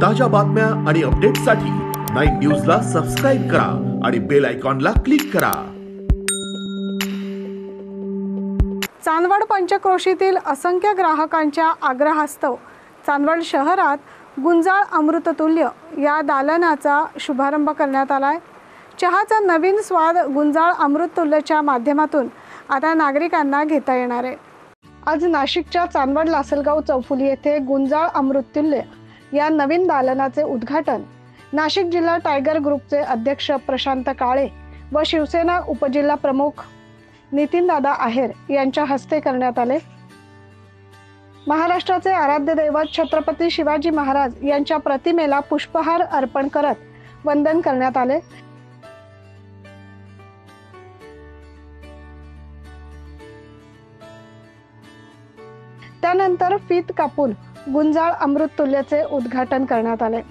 ताज्या बातम्या आणि अपडेट्ससाठी 9 न्यूजला सबस्क्राइब करा आणि बेल आयकॉनला क्लिक करा। चांदवड पंचक्रोशीतील असंख्य ग्राहकांच्या आग्रहास्तव चांदवड शहरात गुंजाळ अमृततुल्य या दालनाचा शुभारंभ करण्यात आलाय। चहाचा नवीन स्वाद गुंजाळ अमृततुल्यच्या माध्यमातून आता नागरिकांना घेता येणार आहे। आज नाशिकच्या चांदवड लासलगाव चौफुली येथे गुंजाळ अमृततुल्य या नवीन दालनाचे उद्घाटन नाशिक जिल्हा टायगर ग्रुपचे अध्यक्ष प्रशांत काळे व शिवसेना उपजिल्हा प्रमुख नितीनदादा आहेर यांच्या हस्ते करण्यात आले। महाराष्ट्राचे आराध्य दैवत छत्रपती शिवाजी महाराज यांच्या प्रतिमेला पुष्पहार अर्पण करत वंदन करण्यात आले। त्यानंतर फीत कापून गुंजाळ अमृततुल्यचे उद्घाटन करण्यात आले।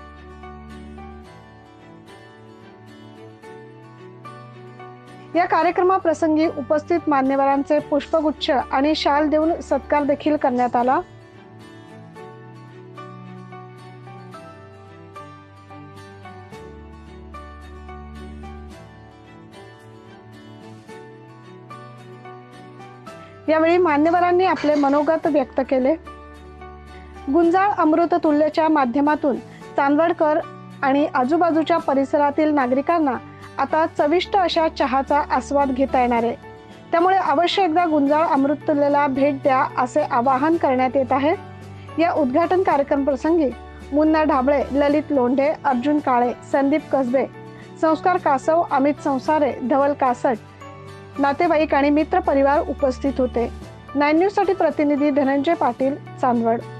या कार्यक्रमाप्रसंगी उपस्थित मान्यवरांचे पुष्पगुच्छ आणि शाल देऊन सत्कार देखील करण्यात आला। यावेळी मान्यवरांनी आपले मनोगत व्यक्त केले। गुंजाळ अमृततुल्यच्या माध्यमातून चांदवडकर आणि आजूबाजूच्या परिसरातील नागरिकांना आता चविष्ट अशा चहाचा आस्वाद घेता येणार आहे। त्यामुळे अवश्य एकदा गुंजाळ अमृततुल्यला भेट द्या असे आवाहन करण्यात येत आहे। या उद्घाटन कार्यक्रम प्रसंगी मुन्ना ढाबळे, ललित लोंढे, अर्जुन काळे, संदीप कसबे, संस्कार कासव, अमित संसारे, धवल कासट, नातेवाईक आणि मित्र परिवार उपस्थित होते। 9 न्यूज साठी प्रतिनिधी धनंजय पाटील, चांदवड।